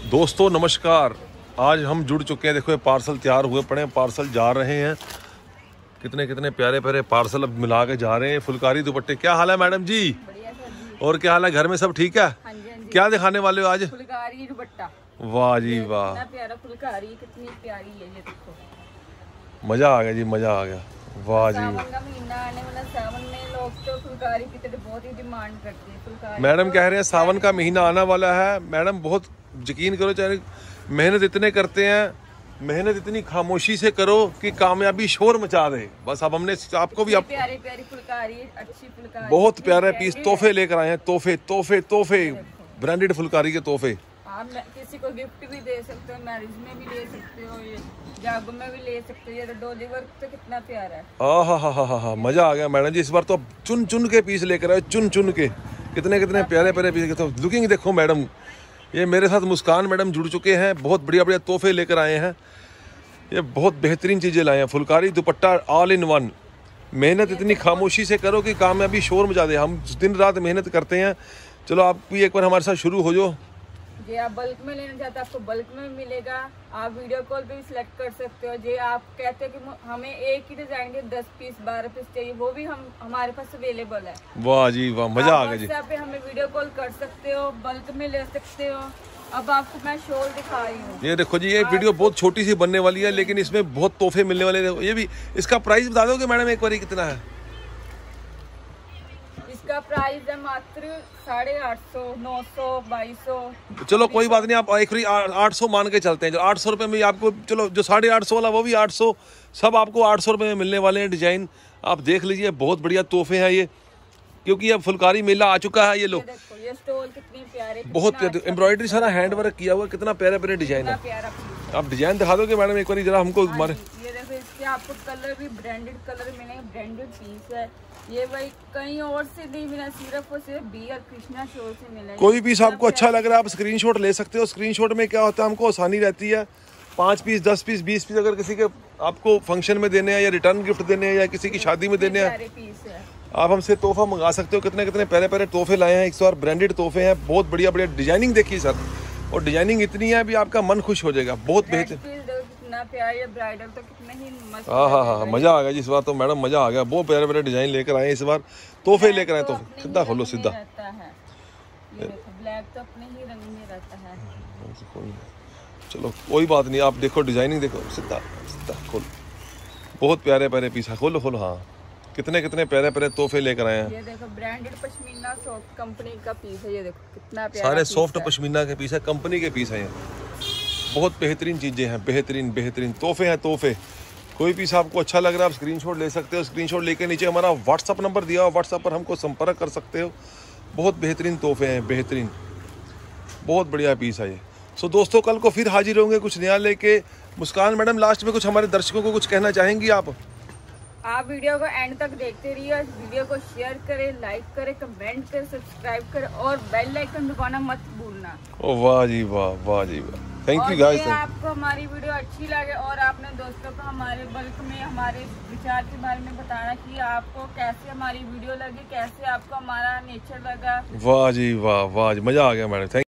दोस्तों नमस्कार। आज हम जुड़ चुके हैं। देखो ये पार्सल तैयार हुए पड़े हैं, पार्सल जा रहे हैं। कितने कितने प्यारे प्यारे पार्सल अब मिला के जा रहे हैं। फुलकारी दुपट्टे। क्या हाल है मैडम जी? बढ़िया सर जी। और क्या हाल है? घर में सब ठीक है? हाँ जी, हाँ जी। क्या दिखाने वाले हो आज? फुलकारी दुपट्टा। वाह जी वाह, कितना प्यारा फुलकारी, कितनी प्यारी है ये देखो। मजा आ गया जी, मजा आ गया। वाह जी। सावन का महीना आने वाला, सावन में लोग तो फुलकारी की तरफ बहुत ही डिमांड करते हैं। फुलकारी मैडम कह रहे हैं सावन का महीना आने वाला है। मैडम बहुत यकीन करो, चाहे मेहनत इतने करते हैं, मेहनत इतनी खामोशी से करो कि कामयाबी शोर मचा दे। बस अब हमने आपको भी प्यारी प्यारी फुलकारी, अच्छी फुलकारी, बहुत प्यारे पीस तोहफे लेकर आए हैं। तोहफे तोहफे तोहफे, ब्रांडेड फुलकारी के तोहफे। आप किसी को गिफ्ट भी दे सकते हो, मैरिज में भी ले सकते हो, ये जागो में भी ले सकते हो। ये डोली वर्क तो कितना प्यारा है। हा, मजा आ गया मैडम जी। इस बार तो चुन चुन के पीस लेकर आए, चुन चुन के। कितने कितने प्यारे प्यारे पीस। तो लुकिंग देखो मैडम, ये मेरे साथ मुस्कान मैडम जुड़ चुके हैं। बहुत बढ़िया बढ़िया तोहफे लेकर आए हैं। ये बहुत बेहतरीन चीजें लाए हैं। Phulkari dupatta all in one. मेहनत इतनी खामोशी से करो कि कामयाबी शोर मचा दे। हम दिन रात मेहनत करते हैं। चलो आप भी एक बार हमारे साथ शुरू हो जाओ। जे आप बल्क में लेना चाहते हैं आपको बल्क में मिलेगा। आप वीडियो कॉल पे भी सिलेक्ट कर सकते हो। जे आप कहते हैं कि हमें एक ही डिजाइन के 10 पीस 12 पीस चाहिए, वो भी हमारे पास अवेलेबल है। वाह जी वाह, मजा आ गया जी। आप पे हमें वीडियो कॉल कर सकते हो, बल्क में ले सकते हो। अब आपको मैं शॉल दिखा रही हूँ। ये देखो जी, ये वीडियो बहुत छोटी सी बनने वाली है, लेकिन इसमें बहुत तोहफे मिलने वाले हैं। ये भी, इसका प्राइस बता दोगे मैडम एक बार कितना है? इसका प्राइस है मात्र 850, 900, 2200। चलो कोई बात नहीं, आप एक 800 मान के चलते हैं। जो 800 रुपये में आपको, चलो जो 850 वाला वो भी 800, सब आपको 800 रुपये में मिलने वाले हैं। डिजाइन आप देख लीजिए, बहुत बढ़िया तोहफे हैं ये, क्योंकि अब फुलकारी मेला आ चुका है। ये लो, ये स्टोल कितनी प्यारे, बहुत एम्ब्रॉयडरी सारा हैंड वर्क किया हुआ, कितना प्यारे प्यारे डिजाइन है। आप डिजाइन दिखा दोगे मैडम एक बार जरा हमको हमारे? ये देखो, इसके आपको कलर भी ब्रांडेड कलर मिलेंगे, ब्रांडेड पीस है ये भाई। कहीं और से नहीं मिला, सिर्फ और सिर्फ बी और कृष्णा शोर से मिला। कोई पीस आपको अच्छा लग रहा है आप स्क्रीनशॉट ले सकते हो। स्क्रीनशॉट में क्या होता है, हमको आसानी रहती है। 5 पीस 10 पीस 20 पीस अगर किसी के आपको फंक्शन में देने हैं, या रिटर्न गिफ्ट देने हैं, या किसी की शादी में देने हैं, आप हमसे तोहफा मंगा सकते हो। कितने कितने प्यारे प्यारे तोहफे लाए हैं। 100 ब्रांडेड तोहफे हैं, बहुत बढ़िया बढ़िया डिजाइनिंग देखिए सर, और डिजाइनिंग इतनी है अभी आपका मन खुश हो जाएगा। बहुत बेहतर, ब्राइडल तो कितना ही मस्त। हाँ, मजा आ गया जी। इस बार तो मैडम मजा आ गया। बहुत प्यारे प्यारे डिजाइन लेकर आए इस बार, तोहफे लेकर आए। तोहफे सीधा खोलो, सीधा। ब्लैक तो अपने ही रंग में रहता है। चलो कोई बात नहीं, आप देखो डिजाइनिंग देखो, सीधा सीधा खोलो। बहुत प्यारे प्यारे पीस है, खोलो खोलो। हाँ, कितने कितने प्यारे प्यारे तोहफे लेकर आए हैं। ये देखो ब्रांडेड पश्मीना सॉफ्ट कंपनी का पीस है। ये देखो कितना प्यारा, सारे सॉफ्ट पश्मीना के पीस है, कंपनी के पीस है ये। बहुत बेहतरीन चीजें हैं, बेहतरीन बेहतरीन तोहफे हैं। तोहफे कोई पीस आपको अच्छा लग रहा है आप स्क्रीनशॉट ले सकते हो। स्क्रीनशॉट लेके नीचे हमारा व्हाट्सअप नंबर दिया हो, व्हाट्सअप पर हमको संपर्क कर सकते हो। बहुत बेहतरीन तोहफे हैं, बेहतरीन, बहुत बढ़िया पीस है ये। सो दोस्तों, कल को फिर हाजिर होंगे कुछ नया लेके। मुस्कान मैडम, लास्ट में कुछ हमारे दर्शकों को कुछ कहना चाहेंगी आप? आप वीडियो को एंड तक देखते रहिए। वीडियो को शेयर करें, लाइक करें, कमेंट करें, सब्सक्राइब करें और बेल आइकन दबाना मत भूलना। ओ वाह जी वाह, वाह जी वाह, थैंक यू गाइस। आपको हमारी वीडियो अच्छी लगे और आपने दोस्तों को हमारे बल्क में हमारे विचार के बारे में बताना कि आपको कैसे हमारी वीडियो लगी, कैसे आपको हमारा नेचर लगा। वाह जी वाह, वाह जी, मजा आ गया मैडम। थैंक